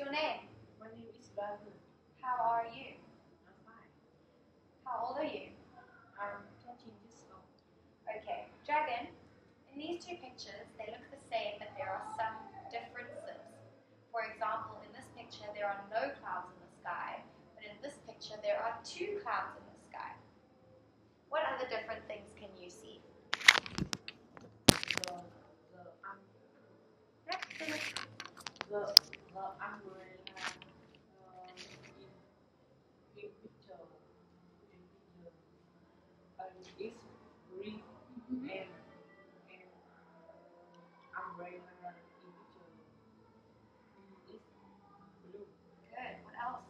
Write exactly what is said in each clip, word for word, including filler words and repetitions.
your name? My name is Dragon. How are you? I'm fine. How old are you? I'm thirteen years old. Okay, Dragon, in these two pictures, they look the same, but there are some differences. For example, in this picture, there are no clouds in the sky, but in this picture, there are two clouds in the sky. What other different things can you see? The the um Yep, finish. the the umbrella uh, in in picture in picture uh, is green Mm-hmm. and and umbrella in picture is blue. Good. What else?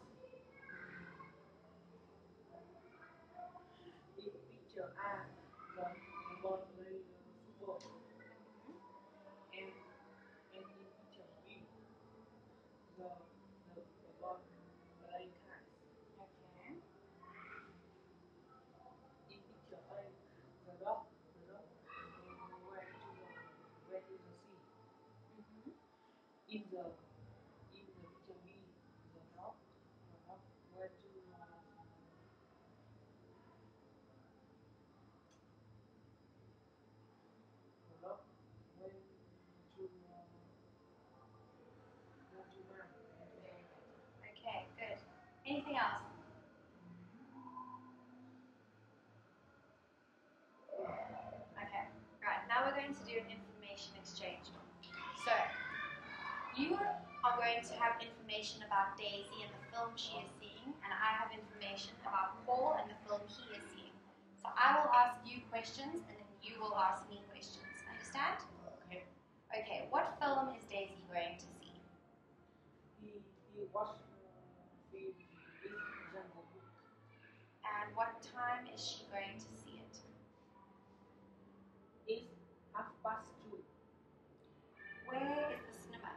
In picture A the the ball play football and and in picture B the the the ball play kites. Okay. In picture A, the dog, the dog uh, went to the went to the sea. Mm-hmm. In the in the picture B, the dog, the dog went to uh, the dog went to uh, went to man, went to man. Okay, good. Anything else? Okay, right. Now we're going to do an information exchange. So, you are going to have information about Daisy and the film she is seeing, and I have information about Paul and the film he is seeing. So I will ask you questions, and then you will ask me questions. Understand? Okay. Okay, what film is Daisy going to see? He he watched uh, film in Jungle Book. And what time is she going to see it? It's half past two. Where is the cinema?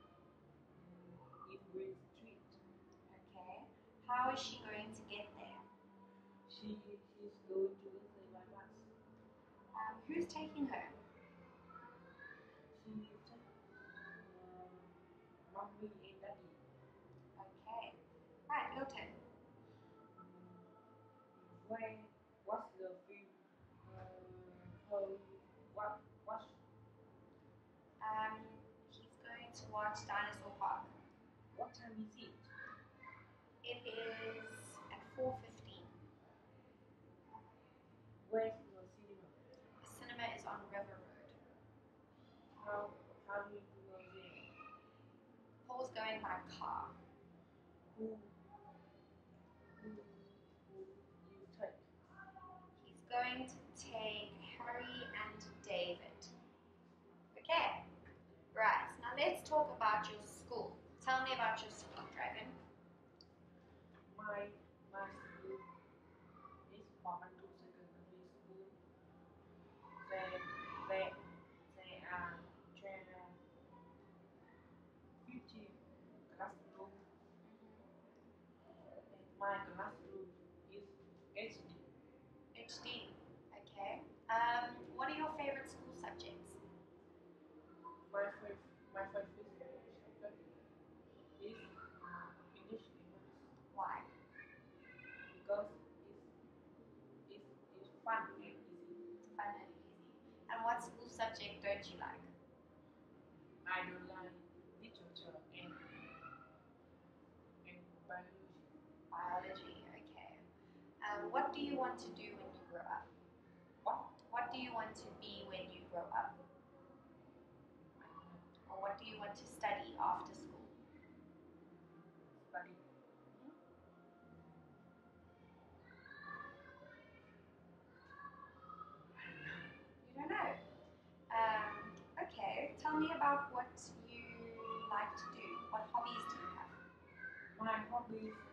In Green Street. Okay. How is she going to get there? She she's going to get there by bus. Um, who's taking her? She took uh, mommy and daddy. Okay. Right, your turn. Where what's the film? Uh, her what what Um, he's going to watch Dinosaur Park. what time is it? It is at four fifteen. Where's the cinema? The cinema is on River Road. How how do you go there? Paul's going by car. Who who who you take? He's going to take Harry and David. Okay. Right. Now let's talk about your school. Tell me about your school, Dragon. My my school is Pamandu Secondary School. They they they are there are fifty classroom. My classroom is H D. H D. Okay. Um, what are your favorite school subjects? My favorite, my favorite subject is uh, English and maths Why? because it's, it's, it's fun and easy. Fun and easy. And what school subject don't you like? I don't like literature and and biology. Biology. Okay. Um, what do you want to do when you grow up? What? What do you want to be when you grow up? I don't know. Or what do you want to study after school? Study. You don't know. Um, okay. Tell me about what you like to do. What hobbies do you have? My hobbies